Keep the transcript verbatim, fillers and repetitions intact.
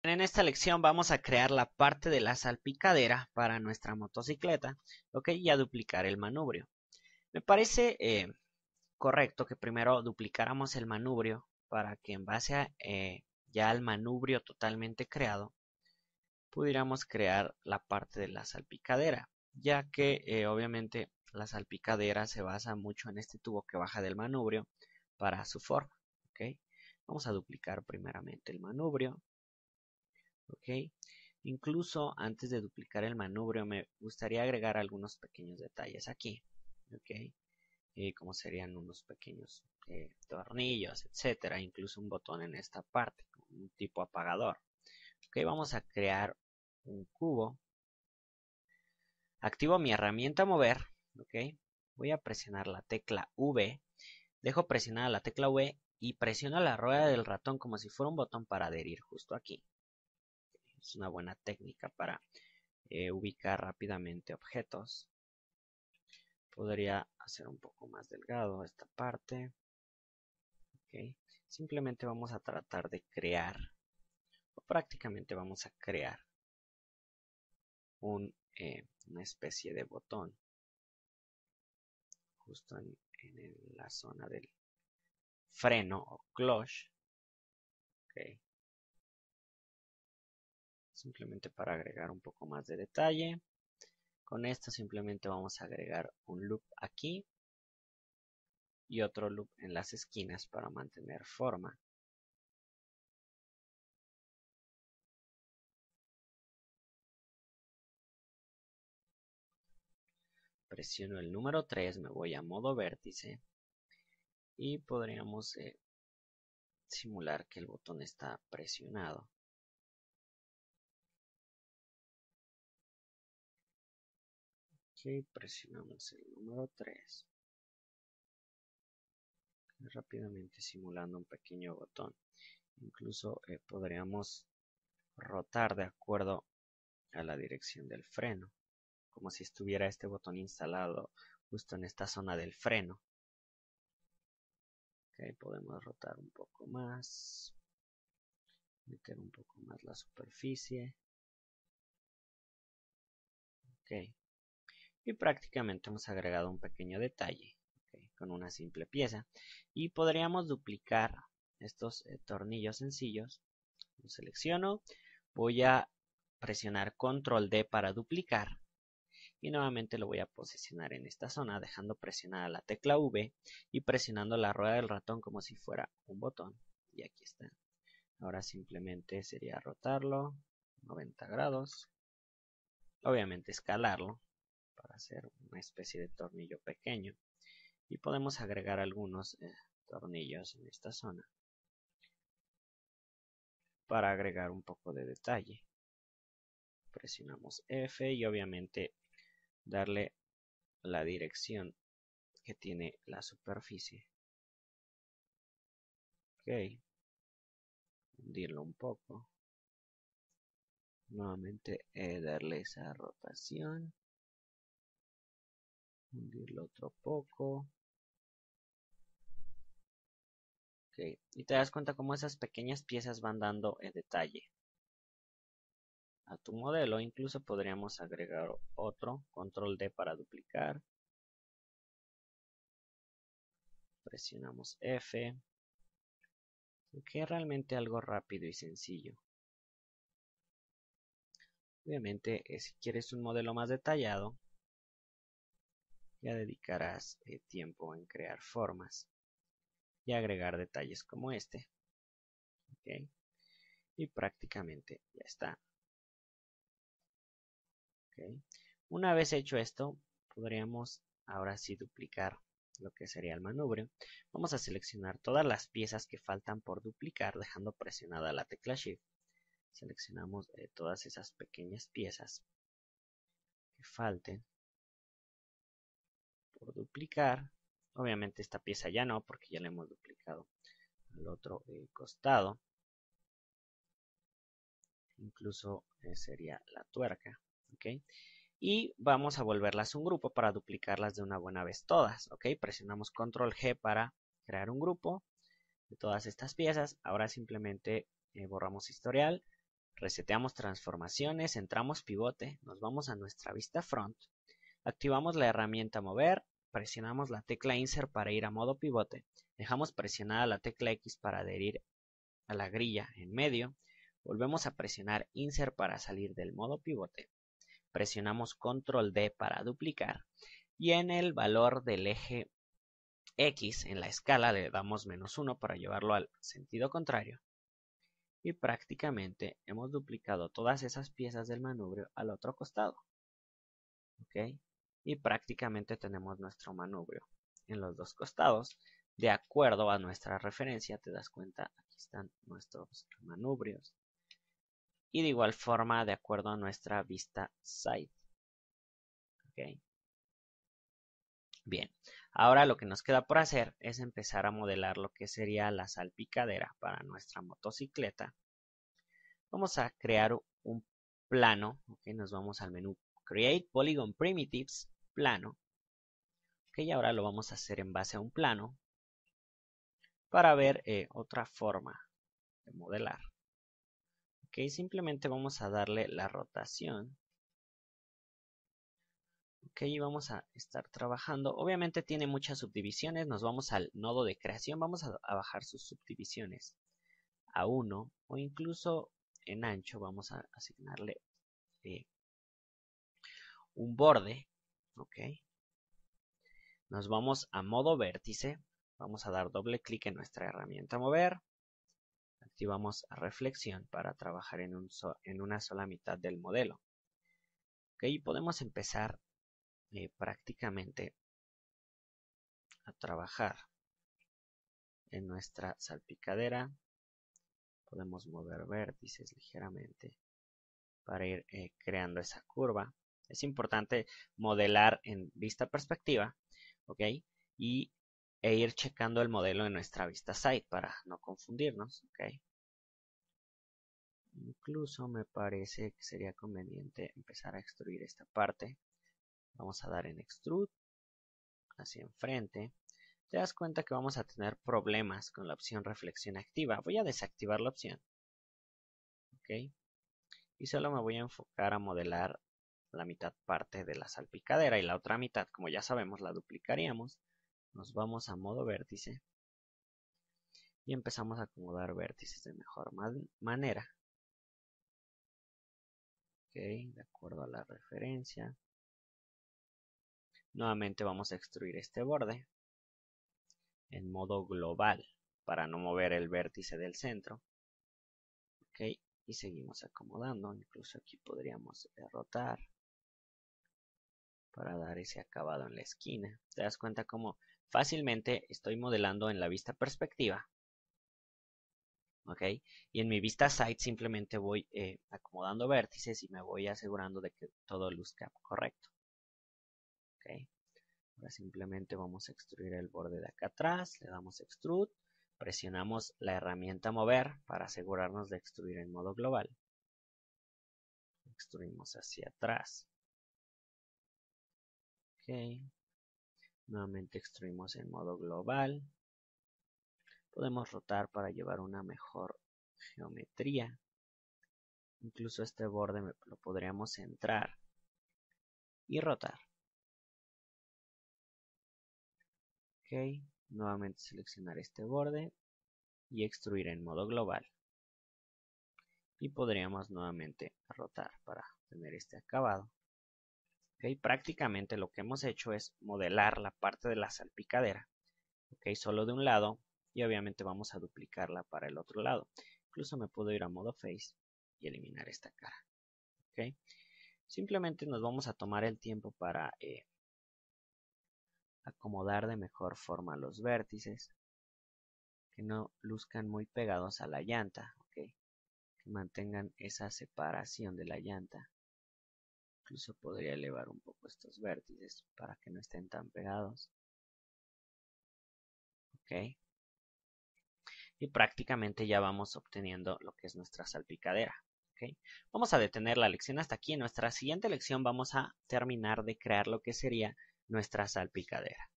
En esta lección vamos a crear la parte de la salpicadera para nuestra motocicleta, ¿ok? Y a duplicar el manubrio. Me parece eh, correcto que primero duplicáramos el manubrio para que en base a, eh, ya al manubrio totalmente creado, pudiéramos crear la parte de la salpicadera, ya que eh, obviamente la salpicadera se basa mucho en este tubo que baja del manubrio para su forma, ¿ok? Vamos a duplicar primeramente el manubrio. Ok, incluso antes de duplicar el manubrio me gustaría agregar algunos pequeños detalles aquí, ok, eh, como serían unos pequeños eh, tornillos, etcétera, incluso un botón en esta parte, un tipo apagador. Ok, vamos a crear un cubo. Activo mi herramienta mover, ok, voy a presionar la tecla V, dejo presionada la tecla V y presiono la rueda del ratón como si fuera un botón para adherir justo aquí. Es una buena técnica para eh, ubicar rápidamente objetos. Podría hacer un poco más delgado esta parte. Okay. Simplemente vamos a tratar de crear, o prácticamente vamos a crear un, eh, una especie de botón justo en, en la zona del freno o clutch. Okay. Simplemente para agregar un poco más de detalle. Con esto simplemente vamos a agregar un loop aquí y otro loop en las esquinas para mantener forma. Presiono el número tres, me voy a modo vértice y podríamos eh, simular que el botón está presionado. Ok, presionamos el número tres. Rápidamente simulando un pequeño botón. Incluso eh, podríamos rotar de acuerdo a la dirección del freno, como si estuviera este botón instalado justo en esta zona del freno. Ok, podemos rotar un poco más, meter un poco más la superficie. Ok, y prácticamente hemos agregado un pequeño detalle, okay, con una simple pieza, y podríamos duplicar estos eh, tornillos sencillos. Lo selecciono, voy a presionar control D para duplicar y nuevamente lo voy a posicionar en esta zona dejando presionada la tecla V y presionando la rueda del ratón como si fuera un botón, y aquí está. Ahora simplemente sería rotarlo noventa grados, obviamente escalarlo para hacer una especie de tornillo pequeño, y podemos agregar algunos eh, tornillos en esta zona para agregar un poco de detalle. Presionamos F y obviamente darle la dirección que tiene la superficie. Ok, hundirlo un poco, nuevamente eh, darle esa rotación, hundirlo otro poco. Okay. Y te das cuenta cómo esas pequeñas piezas van dando el detalle a tu modelo. Incluso podríamos agregar otro, control D para duplicar, presionamos F, que es realmente algo rápido y sencillo. Obviamente eh, si quieres un modelo más detallado, ya dedicarás eh, tiempo en crear formas y agregar detalles como este. Okay. Y prácticamente ya está. Okay. Una vez hecho esto, podríamos ahora sí duplicar lo que sería el manubrio. Vamos a seleccionar todas las piezas que faltan por duplicar, dejando presionada la tecla Shift. Seleccionamos eh, todas esas pequeñas piezas que falten por duplicar. Obviamente esta pieza ya no, porque ya la hemos duplicado al otro eh, costado. Incluso eh, sería la tuerca. ¿Okay? Y vamos a volverlas un grupo para duplicarlas de una buena vez todas. ¿Okay? Presionamos control G para crear un grupo de todas estas piezas. Ahora simplemente eh, borramos historial, Reseteamos transformaciones, entramos pivote, nos vamos a nuestra vista front, activamos la herramienta mover, presionamos la tecla insert para ir a modo pivote, dejamos presionada la tecla X para adherir a la grilla en medio, volvemos a presionar insert para salir del modo pivote, presionamos control D para duplicar y en el valor del eje X en la escala le damos menos uno para llevarlo al sentido contrario. Y prácticamente hemos duplicado todas esas piezas del manubrio al otro costado. ¿Ok? Y prácticamente tenemos nuestro manubrio en los dos costados. De acuerdo a nuestra referencia, te das cuenta, aquí están nuestros manubrios. Y de igual forma, de acuerdo a nuestra vista side. ¿Ok? Bien, ahora lo que nos queda por hacer es empezar a modelar lo que sería la salpicadera para nuestra motocicleta. Vamos a crear un plano, ok, nos vamos al menú Create Polygon Primitives, plano. Ok, y ahora lo vamos a hacer en base a un plano para ver eh, otra forma de modelar. Ok, simplemente vamos a darle la rotación. Ok, y vamos a estar trabajando. Obviamente tiene muchas subdivisiones, nos vamos al nodo de creación, vamos a, a bajar sus subdivisiones a uno o incluso en ancho vamos a asignarle eh, un borde, ok. Nos vamos a modo vértice, vamos a dar doble clic en nuestra herramienta mover, activamos reflexión para trabajar en, un so en una sola mitad del modelo. Ok, y podemos empezar eh, prácticamente a trabajar en nuestra salpicadera. Podemos mover vértices ligeramente para ir eh, creando esa curva. Es importante modelar en vista perspectiva, ¿ok? Y, e ir checando el modelo en nuestra vista side para no confundirnos, ¿ok? Incluso me parece que sería conveniente empezar a extruir esta parte. Vamos a dar en Extrude, hacia enfrente. Te das cuenta que vamos a tener problemas con la opción reflexión activa. Voy a desactivar la opción, ¿ok? Y solo me voy a enfocar a modelar la mitad parte de la salpicadera y la otra mitad, como ya sabemos, la duplicaríamos. Nos vamos a modo vértice y empezamos a acomodar vértices de mejor man manera. Ok, de acuerdo a la referencia. Nuevamente vamos a extruir este borde en modo global para no mover el vértice del centro. Ok, y seguimos acomodando. Incluso aquí podríamos rotar para dar ese acabado en la esquina. Te das cuenta cómo fácilmente estoy modelando en la vista perspectiva. Ok, y en mi vista side simplemente voy eh, acomodando vértices y me voy asegurando de que todo luzca correcto. Ok, ahora simplemente vamos a extruir el borde de acá atrás, le damos extrude, presionamos la herramienta mover para asegurarnos de extruir en modo global. Extruimos hacia atrás. Ok, nuevamente extruimos en modo global. Podemos rotar para llevar una mejor geometría. Incluso este borde lo podríamos centrar y rotar. Ok, nuevamente seleccionar este borde y extruir en modo global. Y podríamos nuevamente rotar para tener este acabado. Ok, prácticamente lo que hemos hecho es modelar la parte de la salpicadera. Ok, solo de un lado y obviamente vamos a duplicarla para el otro lado. Incluso me puedo ir a modo face y eliminar esta cara. Ok, simplemente nos vamos a tomar el tiempo para eh, acomodar de mejor forma los vértices, que no luzcan muy pegados a la llanta, ¿okay? Que mantengan esa separación de la llanta. Incluso podría elevar un poco estos vértices para que no estén tan pegados. ¿Ok? Y prácticamente ya vamos obteniendo lo que es nuestra salpicadera. ¿Okay? Vamos a detener la lección hasta aquí. En nuestra siguiente lección vamos a terminar de crear lo que sería nuestra salpicadera.